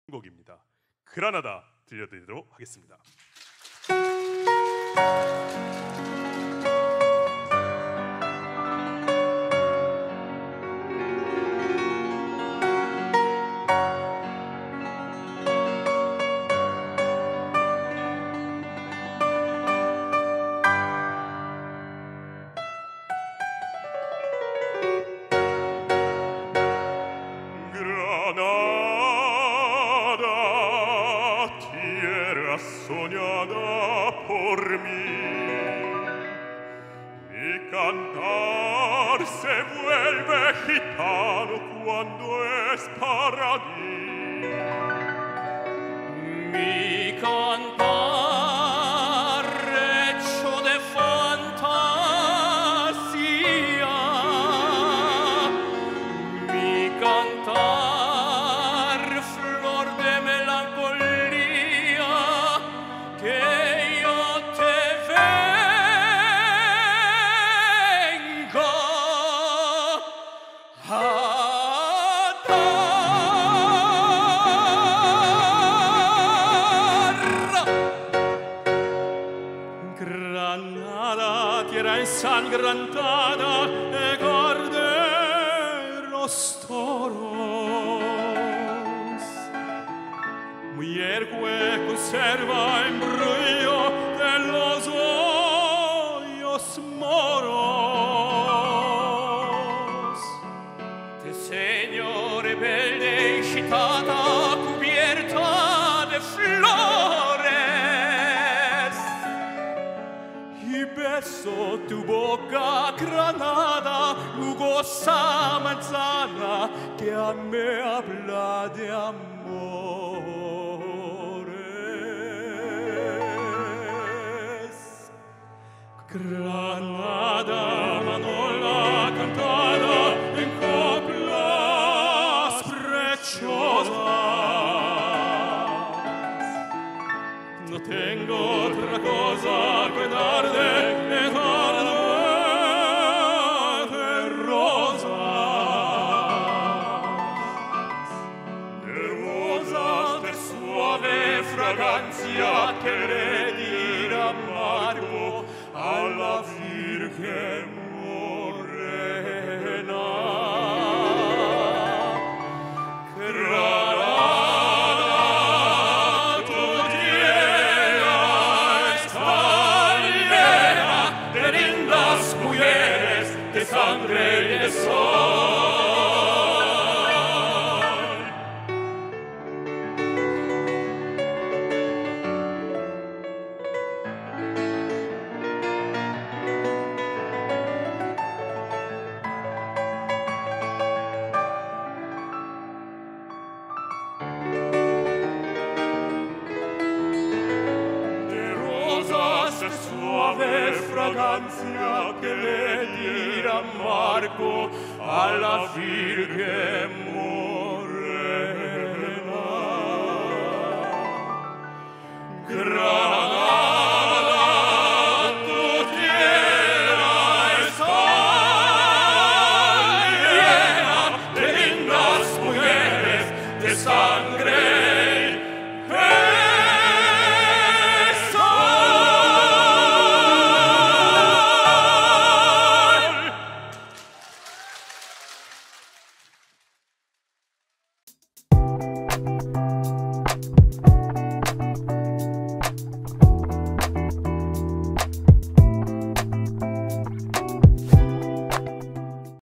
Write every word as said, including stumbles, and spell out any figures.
곡입니다. 그라나다 들려드리도록 하겠습니다. Soñada por mí, mi cantar se vuelve gitano cuando es para mí. Mi cantar hecho de fantasía, mi cantar flor de melancolía, que yo te vengo a dar. Granada, tierra ensangrentada de corderos toros, mujer que conserva embrollo de los hoyos moros. Te señor rebelde y gitana cubierta de flores, y beso tu boca, Granada, jugosa manzana que a me habla de amores. Granada, manola cantada en coplas preciosas. No tengo otra cosa que darte que darme de rosas, de rosas de suave fragancia que le dirá amargo a la Virgen morena. Granada, tu tierra está llena de lindas mujeres, de sangre y de sol. Suave fragancia que le dirá Marco a la Virgen morena. Granada, tu tierra está llena de lindas mujeres, de sangre